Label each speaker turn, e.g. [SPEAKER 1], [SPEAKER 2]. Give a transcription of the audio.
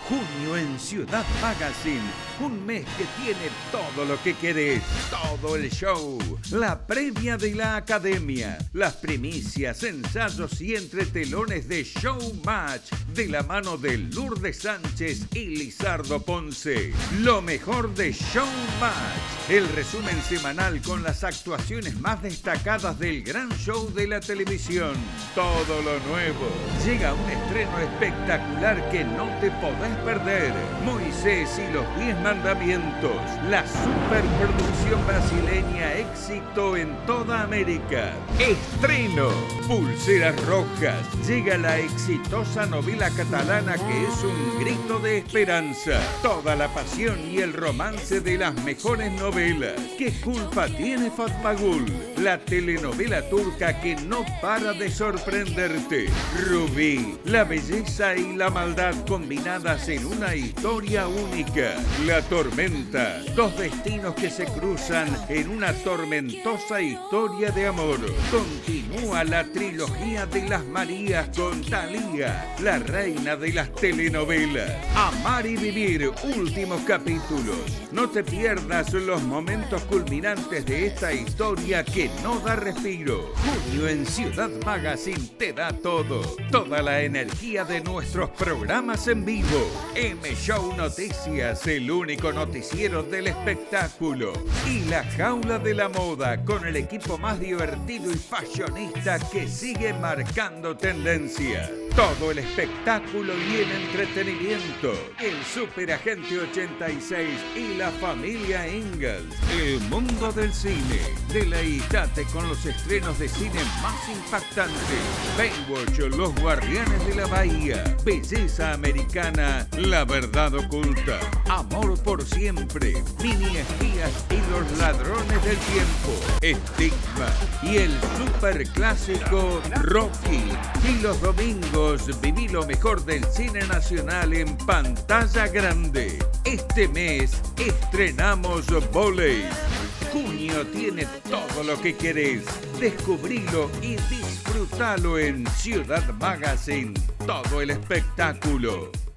[SPEAKER 1] Junio en Ciudad Magazine, un mes que tiene todo lo que querés, todo el show, la previa de la academia, las primicias, ensayos y entretelones de Showmatch, de la mano de Lourdes Sánchez y Lizardo Ponce. Lo mejor de Showmatch, el resumen semanal con las actuaciones más destacadas del gran show de la televisión. Todo lo nuevo. Llega un estreno espectacular que no te podés perder. Moisés y los 10 mandamientos. La superproducción brasileña, éxito en toda América. Estreno. Pulseras rojas. Llega la exitosa novela catalana que es un grito de esperanza. Toda la pasión y el romance de las mejores novelas. ¿Qué culpa tiene Fatmagul? La telenovela turca que no para de sorprenderte. Rubí. La belleza y la maldad combinadas en una historia única. La tormenta. Dos destinos que se cruzan en una tormentosa historia de amor. Continúa la trilogía de las Marías con Thalía, la reina de las telenovelas. Amar y vivir, últimos capítulos. No te pierdas los momentos culminantes de esta historia que no da respiro. Junio en Ciudad Magazine te da todo. Toda la energía de nuestros programas en vivo. M-Show Noticias, el único noticiero del espectáculo. Y La Jaula de la Moda, con el equipo más divertido y fashionista que sigue marcando tendencia. Todo el espectáculo y el entretenimiento. El Superagente 86 y la familia Ingalls. El mundo del cine. Deleítate con los estrenos de cine más impactantes. Baywatch, Los Guardianes de la Bahía. Belleza americana, La verdad oculta. Amor por siempre. Mini espías y los ladrones del tiempo. Estigma. Y el superclásico Rocky. Y los domingos viví lo mejor del cine nacional en pantalla grande. Este mes estrenamos Voley. Junio tiene todo lo que querés. Descubrilo y disfrutalo en Ciudad Magazine. Todo el espectáculo.